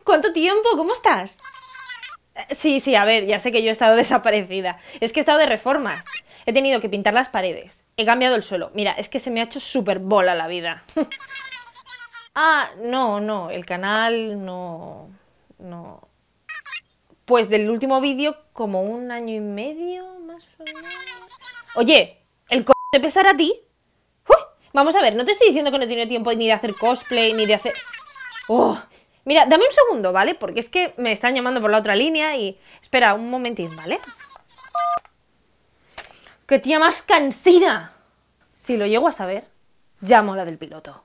¿Cuánto tiempo? ¿Cómo estás? Sí, a ver, ya sé que yo he estado desaparecida. Es que he estado de reformas. He tenido que pintar las paredes. He cambiado el suelo. Mira, es que se me ha hecho súper bola la vida. No, el canal no. Pues del último vídeo, como 1 año y medio, más o menos. Oye, ¿el te pesará a ti? Uy, vamos a ver, no te estoy diciendo que no he tenido tiempo ni de hacer cosplay, ni de hacer... Oh, mira, dame un segundo, ¿vale? Porque es que me están llamando por la otra línea y... Espera, un momentín, ¿vale? ¡Qué tía más cansina! Si lo llego a saber, llamo a la del piloto.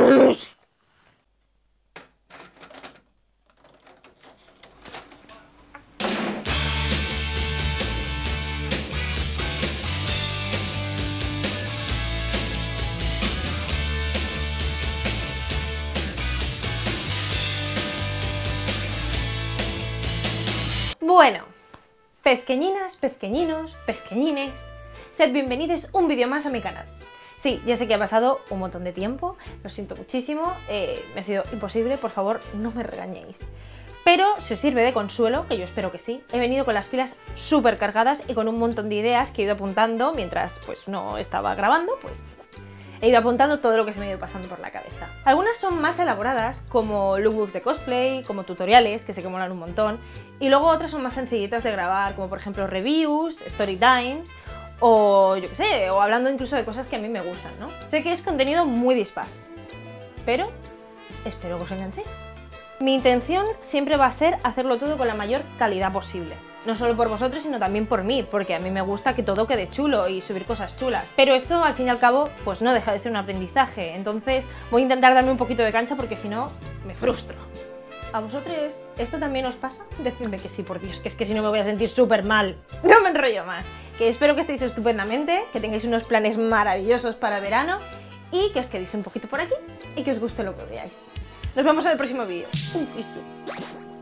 Bueno, pezqueñinas, pezqueñinos, pezqueñines, sed bienvenidos un vídeo más a mi canal. Sí, ya sé que ha pasado un montón de tiempo, lo siento muchísimo, me ha sido imposible, por favor no me regañéis. Pero si os sirve de consuelo, que yo espero que sí, he venido con las pilas súper cargadas y con un montón de ideas que he ido apuntando mientras pues no estaba grabando, pues he ido apuntando todo lo que se me ha ido pasando por la cabeza. Algunas son más elaboradas, como lookbooks de cosplay, como tutoriales, que sé que molan un montón, y luego otras son más sencillitas de grabar, como por ejemplo reviews, story times, o yo qué sé, o hablando incluso de cosas que a mí me gustan, ¿no? Sé que es contenido muy dispar, pero espero que os enganchéis. Mi intención siempre va a ser hacerlo todo con la mayor calidad posible. No solo por vosotros, sino también por mí, porque a mí me gusta que todo quede chulo y subir cosas chulas. Pero esto, al fin y al cabo, pues no deja de ser un aprendizaje. Entonces voy a intentar darme un poquito de cancha porque si no, me frustro. ¿A vosotros esto también os pasa? Decidme que sí, por Dios, que es que si no me voy a sentir súper mal. No me enrollo más. Que espero que estéis estupendamente, que tengáis unos planes maravillosos para verano y que os quedéis un poquito por aquí y que os guste lo que veáis. Nos vemos en el próximo vídeo. Un beso.